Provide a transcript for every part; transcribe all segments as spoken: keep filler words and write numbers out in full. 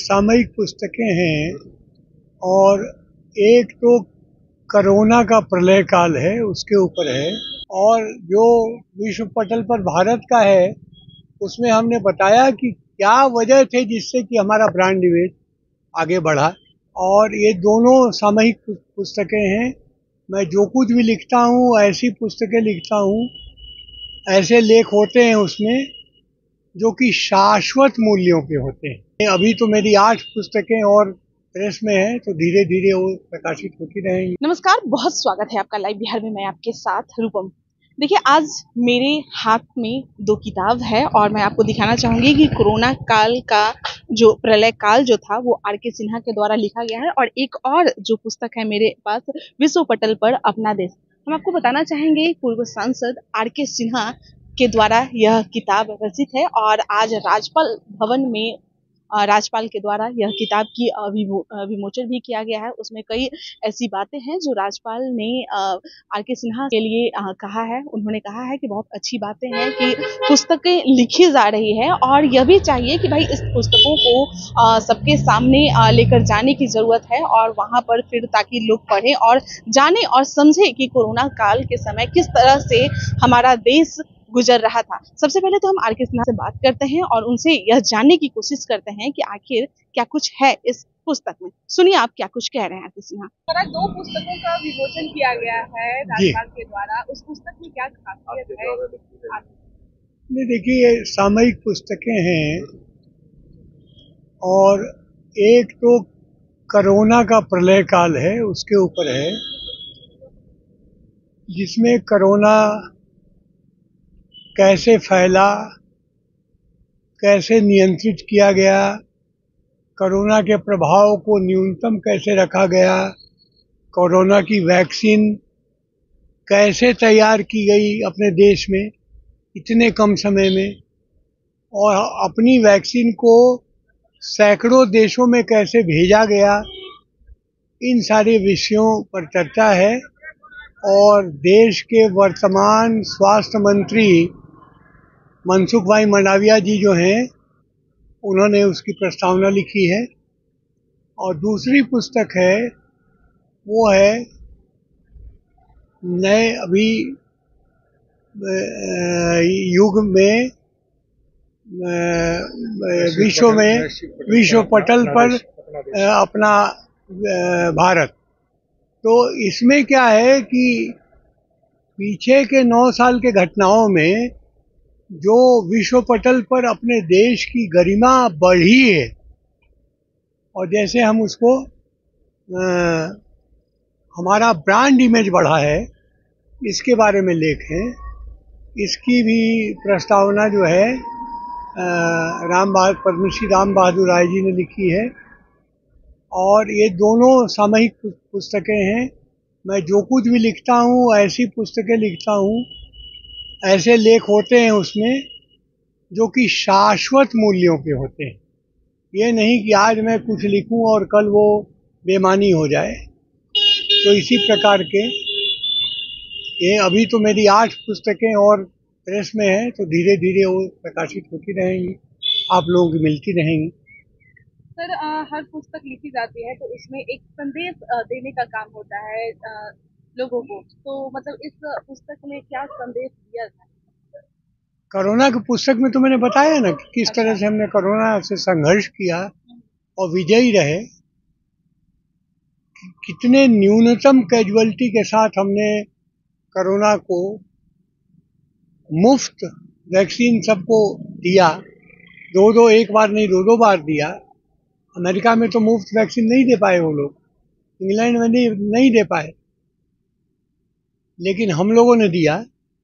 सामयिक पुस्तकें हैं और एक तो कोरोना का प्रलय काल है, उसके ऊपर है, और जो विश्व पटल पर भारत का है उसमें हमने बताया कि क्या वजह थे जिससे कि हमारा ब्रांड इमेज आगे बढ़ा। और ये दोनों सामयिक पुस्तकें हैं। मैं जो कुछ भी लिखता हूँ ऐसी पुस्तकें लिखता हूँ, ऐसे लेख होते हैं उसमें जो कि शाश्वत मूल्यों के होते हैं। अभी तो मेरी आठ पुस्तकें और प्रेस में है, तो धीरे धीरे वो प्रकाशित होती रहेंगी। नमस्कार, बहुत स्वागत है आपका लाइव बिहार में। मैं आपके साथ रूपम। देखिए, आज मेरे हाथ में दो किताब है और मैं आपको दिखाना चाहूंगी कि कोरोना काल का जो प्रलय काल जो था वो आर के सिन्हा के द्वारा लिखा गया है, और एक और जो पुस्तक है मेरे पास, विश्व पटल पर अपना देश। हम आपको बताना चाहेंगे पूर्व सांसद आर के सिन्हा के द्वारा यह किताब रचित है और आज राज्यपाल भवन में राज्यपाल के द्वारा यह किताब की विमोचन भी किया गया है। उसमें कई ऐसी बातें हैं जो राज्यपाल ने आर के सिन्हा के लिए कहा है। उन्होंने कहा है कि बहुत अच्छी बातें हैं कि पुस्तकें लिखी जा रही है, और यह भी चाहिए कि भाई इस पुस्तकों को सबके सामने लेकर जाने की जरूरत है, और वहां पर फिर ताकि लोग पढ़ें और जाने और समझे कि कोरोना काल के समय किस तरह से हमारा देश गुजर रहा था। सबसे पहले तो हम आर के सिन्हा से बात करते हैं और उनसे यह जानने की कोशिश करते हैं कि आखिर क्या कुछ है इस पुस्तक में। सुनिए आप क्या कुछ कह रहे हैं आर के सिन्हा। दो पुस्तकों का विमोचन किया गया है राज्यपाल के द्वारा, उस पुस्तक में क्या खासियत है? नहीं, देखिए, सामयिक पुस्तकें हैं और एक तो कोरोना का प्रलय काल है, उसके ऊपर है, जिसमें कोरोना कैसे फैला, कैसे नियंत्रित किया गया, कोरोना के प्रभाव को न्यूनतम कैसे रखा गया, कोरोना की वैक्सीन कैसे तैयार की गई अपने देश में इतने कम समय में, और अपनी वैक्सीन को सैकड़ों देशों में कैसे भेजा गया, इन सारे विषयों पर चर्चा है। और देश के वर्तमान स्वास्थ्य मंत्री मनसुख भाई मंडाविया जी जो हैं, उन्होंने उसकी प्रस्तावना लिखी है। और दूसरी पुस्तक है, वो है नए अभी युग में विश्व में विश्व पटल पर अपना भारत। तो इसमें क्या है कि पीछे के नौ साल के घटनाओं में जो विश्व पटल पर अपने देश की गरिमा बढ़ी है, और जैसे हम उसको आ, हमारा ब्रांड इमेज बढ़ा है, इसके बारे में लेख है। इसकी भी प्रस्तावना जो है राम बहादुर पद्मश्री राम बहादुर राय जी ने लिखी है। और ये दोनों सामयिक पुस्तकें हैं। मैं जो कुछ भी लिखता हूँ ऐसी पुस्तकें लिखता हूँ, ऐसे लेख होते हैं उसमें जो कि शाश्वत मूल्यों के होते हैं। ये नहीं कि आज मैं कुछ लिखूं और कल वो बेमानी हो जाए। तो इसी प्रकार के ये अभी तो मेरी आठ पुस्तकें और प्रेस में है, तो धीरे धीरे वो प्रकाशित होती रहेंगी, आप लोगों की मिलती रहेंगी। सर, आ, हर पुस्तक लिखी जाती है तो इसमें एक संदेश देने का काम होता है आ, लोगों को, तो मतलब इस पुस्तक में क्या संदेश दिया जाए? कोरोना की पुस्तक में तो मैंने बताया ना कि किस तरह से हमने कोरोना से संघर्ष किया और विजयी रहे, कितने न्यूनतम कैजुअलिटी के साथ हमने कोरोना को मुफ्त वैक्सीन सबको दिया। दो दो एक बार नहीं, दो दो बार दिया। अमेरिका में तो मुफ्त वैक्सीन नहीं दे पाए वो लोग, इंग्लैंड में नहीं नहीं दे पाए, लेकिन हम लोगों ने दिया।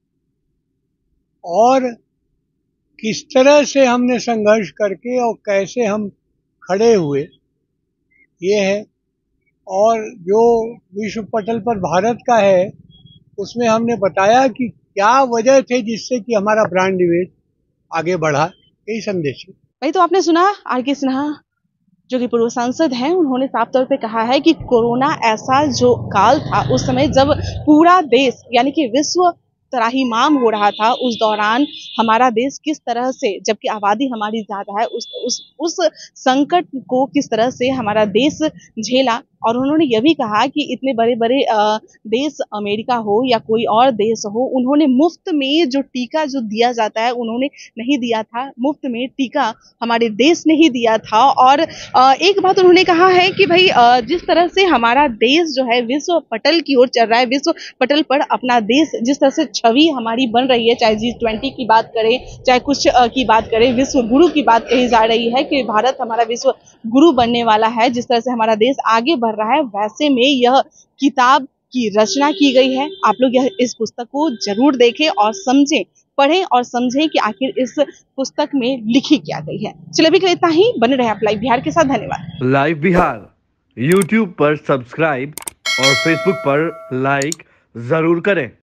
और किस तरह से हमने संघर्ष करके और कैसे हम खड़े हुए, ये है। और जो विश्व पटल पर भारत का है उसमें हमने बताया कि क्या वजह थे जिससे कि हमारा ब्रांड इमेज आगे बढ़ा, यही संदेश है। भाई, तो आपने सुना आर के सिन्हा जो कि पूर्व सांसद हैं, उन्होंने साफ तौर पे कहा है कि कोरोना ऐसा जो काल था उस समय जब पूरा देश यानी कि विश्व त्राहिमाम हो रहा था, उस दौरान हमारा देश किस तरह से, जबकि आबादी हमारी ज़्यादा है, उस उस उस संकट को किस तरह से हमारा देश झेला। और उन्होंने यह भी कहा कि इतने बड़े-बड़े अ, देश अमेरिका हो या कोई और देश हो, उन्होंने मुफ्त में जो टीका जो दिया जाता है, उन्होंने नहीं दिया था। मुफ्त में टीका हमारे देश ने ही दिया था। और अ, एक बात उन्होंने कहा है कि भाई अ, जिस तरह से हमारा देश जो है विश्व पटल की ओर चल रहा है, विश्व पटल पर अपना देश जिस तरह से छवि हमारी बन रही है, चाहे जी ट्वेंटी की बात करें, चाहे कुछ अ, की बात करें, विश्व गुरु की बात कही जा रही है कि भारत हमारा विश्व गुरु बनने वाला है। जिस तरह से हमारा देश आगे बढ़ रहा है, वैसे में यह किताब की रचना की गई है। आप लोग यह इस पुस्तक को जरूर देखें और समझें, पढ़ें और समझें कि आखिर इस पुस्तक में लिखी क्या गई है। चलिए अभी के लिए इतना ही। बने रहे आप लाइव बिहार के साथ। धन्यवाद। लाइव बिहार यूट्यूब पर सब्सक्राइब और फेसबुक पर लाइक जरूर करें।